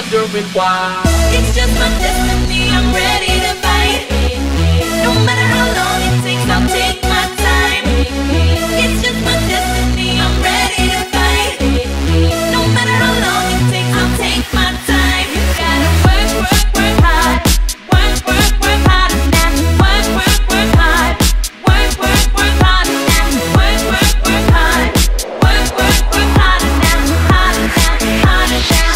wondering why. It's just my destiny, I'm ready to fight. No matter how long it takes, I'll take my time. It's just my destiny, I'm ready to fight. No matter how long it takes, I'll take my time. You gotta work, work, work hard. Work, work, work harder now. Work, work, work hard. Work, work, work harder now. Work, work, work hard. Work, work, work harder now. Harder now, harder now.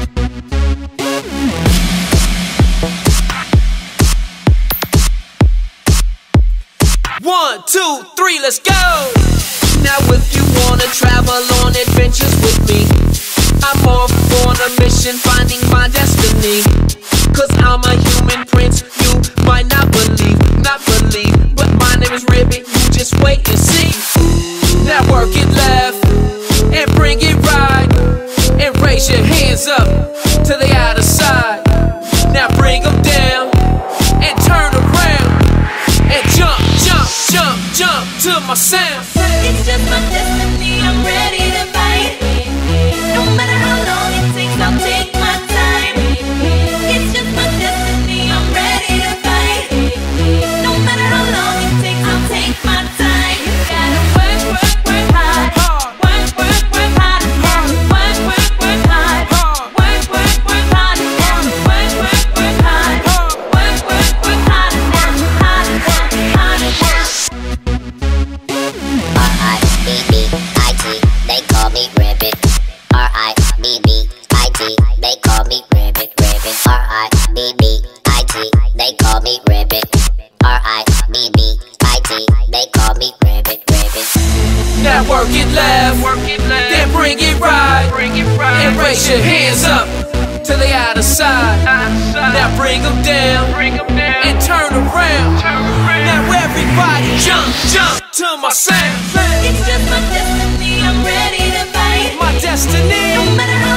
1, 2, 3, let's go! Now if you wanna travel on adventures with me, I'm off on a mission finding my destiny. Cause I'm a human prince, you might not believe, but my name is Ribbit, you just wait and see. Now work it left, and bring it right, and raise your hands up to the other side. Now bring them down, and turn around, and jump, jump, jump, jump to my sound. It's just my destiny, I'm ready to fight. No matter how long it takes, I'll take my time. It's just my destiny, I'm ready to fight. No matter how long it takes, I'll take my time. You gotta work, work, work hard. Work, work, work harder now. Work, work, work hard. Work, work, work harder now. Work, work, work hard. Work, work, work harder now. Harder now, harder now. R-I-B-B-I-T, they call me Ribbit. R-I-B-B-I-T, they call me Ribbit, Ribbit. R-I-B-B-I-T, they call me Ribbit. R-I-B-B-I-T, they call me Ribbit, Ribbit. Now work it left, then bring it right, and raise your hands up to the other side. Now bring them down, and turn around. Now everybody jump, jump to my sound. It's just my destiny, I'm ready to fight. My destiny. No matter how